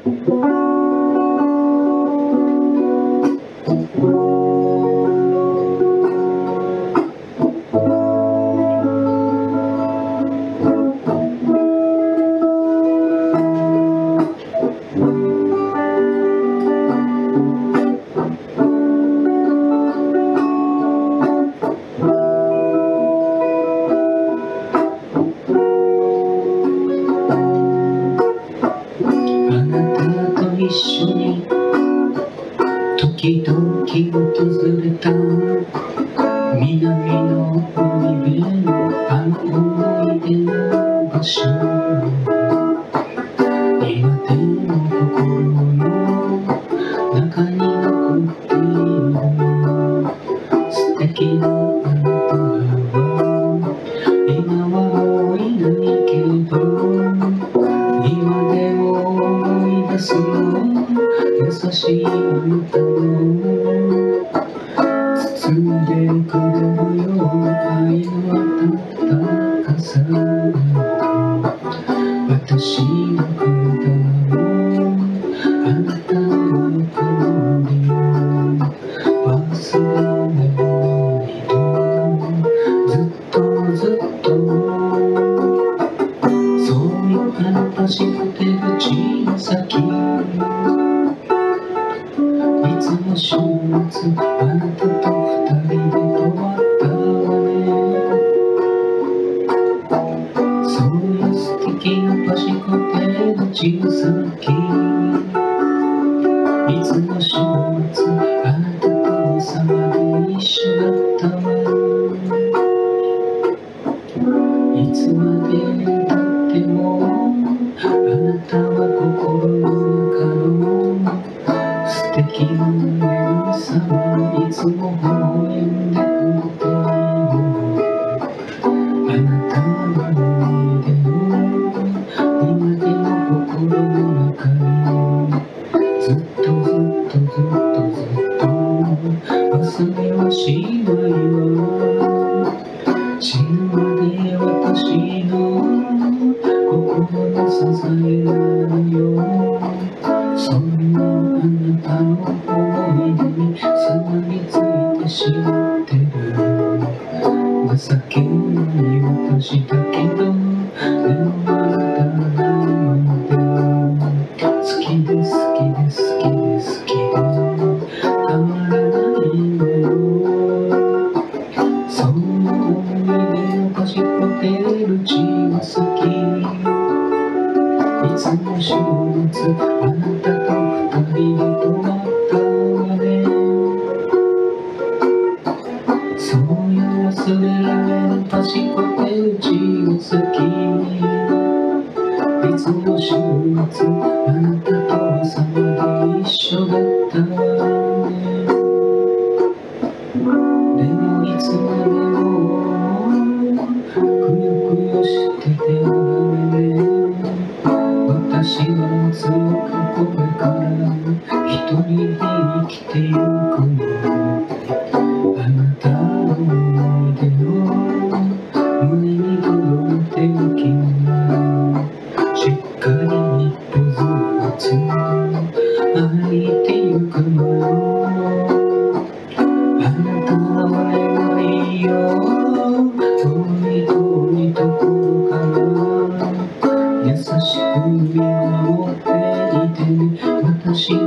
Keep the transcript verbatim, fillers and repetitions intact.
一緒に時々訪れた南の海辺のあの思い出の場所、今でも心の中に残っている素敵なあなたは今はもういないけど、今でも思い出すの優しいあなたの包んでくれるような愛の温かさ、私の体をあなたのぬくもりを忘れないで、ずっとずっとそういうあなたしくてる小さきいつも週末あなたと二人で泊まったわね。そういう素敵なパシコテの小さきいつも週末あなたと朝まで一緒だったわ。いつまでたってもあなたは心の中の素敵な女様、いつも微笑んでくれているあなたの思い出を今でも心の中にずっとずっとずっとずっと忘れはしないわ。死ぬまで私の心の支えなのよ。そんなあなたの思い出にすがりついてしまってる情けない私だけど、でもあなたが今でも好きで好きで好きで好きでたまらないのよ。そんな思い出をかしこてる小さきいつも週末あなたと二人で泊まったわね。そういう忘れられぬパシコテる小さきいつも週末あなたと朝まで一緒だったわね。でもいつまでもくよくよしててはダメね。私は強くこれから一人で生きてゆくの。あなたの思い出を胸に届いておきながらしっかり一歩ずつ歩いてゆくのよ。あなたはお願いよ、遠い遠いところから優しく見守っていてね。私